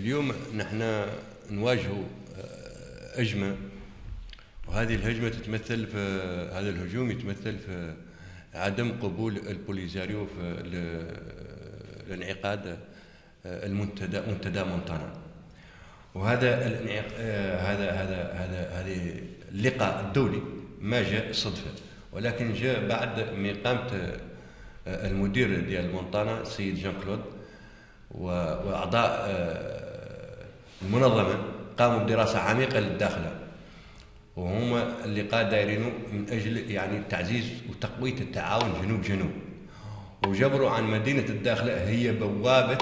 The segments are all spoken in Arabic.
اليوم نحن نواجه هجمة، وهذه الهجمة تتمثل في هذا الهجوم يتمثل في عدم قبول البوليزاريو في الانعقاد منتدى مونتانا. وهذا هذه اللقاء الدولي ما جاء صدفة، ولكن جاء بعد ما قامت المدير ديال مونتانا السيد جان كلود وأعضاء المنظمة قاموا بدراسة عميقة للداخلة، وهما اللقاء دايرينه من أجل يعني تعزيز وتقوية التعاون جنوب جنوب، وجبروا عن مدينة الداخلة هي بوابة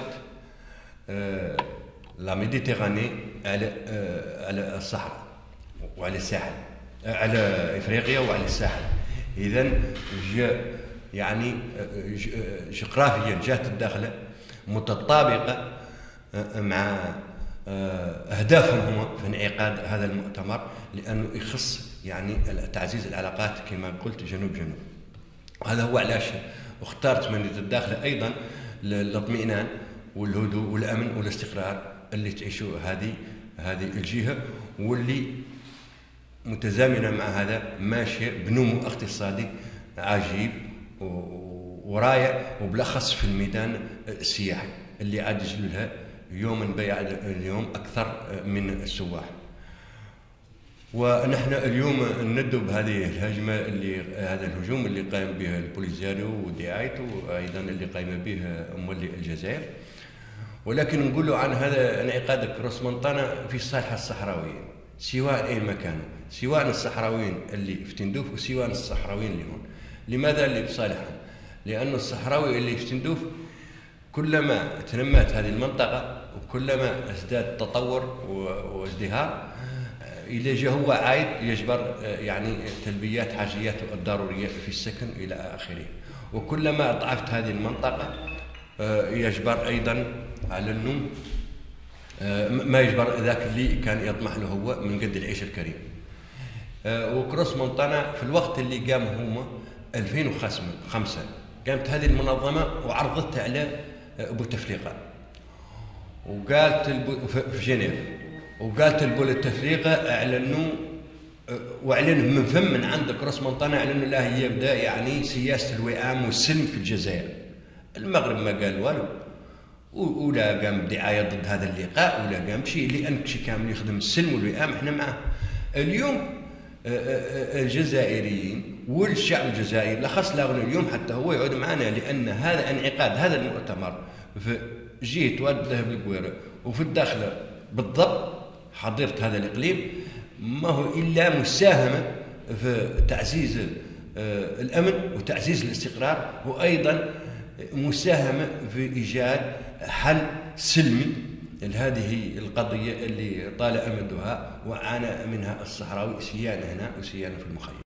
لا ميديتيراني على الصحراء وعلى الساحل، على إفريقيا وعلى الساحل. إذن جاء يعني جغرافيا جات الداخلة متطابقة مع أهدافهم هم في انعقاد هذا المؤتمر، لأنه يخص يعني تعزيز العلاقات كما قلت جنوب جنوب. وهذا هو علاش اخترت مدينة الداخلة أيضا للاطمئنان والهدوء والأمن والاستقرار اللي تعيشه هذه الجهة، واللي متزامنة مع هذا ماشية بنمو اقتصادي عجيب ورائع، وبالأخص في الميدان السياحي اللي عاد يجلو لها يوما بعد اليوم أكثر من السواح. ونحن اليوم ندب هذه الهجمة هذا الهجوم اللي قام به البوليزاريو ودعايته، وأيضا اللي قام به مولي الجزائر، ولكن نقول عن هذا انعقاد كروس مونتانا في الساحة الصحراوية، سواء أي مكان، سواء الصحراويين اللي في تندوف وسواء الصحراويين اللي هون. لماذا اللي بصالحهم؟ لأن الصحراوي اللي في تندوف كلما تنمت هذه المنطقة وكلما ازداد تطور وازدهار، إذا جاء هو عايد يجبر يعني تلبيات حاجياته الضرورية في السكن إلى آخره. وكلما ضعفت هذه المنطقة يجبر أيضا على النوم ما يجبر ذاك اللي كان يطمح له هو من قد العيش الكريم. وكروس مونتانا في الوقت اللي قام هما 2005 قامت هذه المنظمة وعرضت على بوتفليقة، وقالت في جنيف، وقالت بوتفليقة اعلنوا من فم من عند كروس مونتانا اعلنوا له يبدا يعني سياسة الوئام والسلم في الجزائر. المغرب ما قال والو، ولا قام بدعاية ضد هذا اللقاء ولا قام بشيء، لأن شيء كامل يخدم السلم والوئام احنا معه. اليوم الجزائريين والشعب الجزائري لا خص لا غنى اليوم حتى هو يعود معنا، لأن هذا انعقاد هذا المؤتمر في جهة واد الذهب القويرة وفي الداخلة بالضبط حضرت هذا الإقليم ما هو إلا مساهمة في تعزيز الأمن وتعزيز الاستقرار، وأيضا مساهمة في إيجاد حل سلمي لهذه القضية اللي طال أمدها وعانى منها الصحراوي سيان هنا وسيان في المخيم.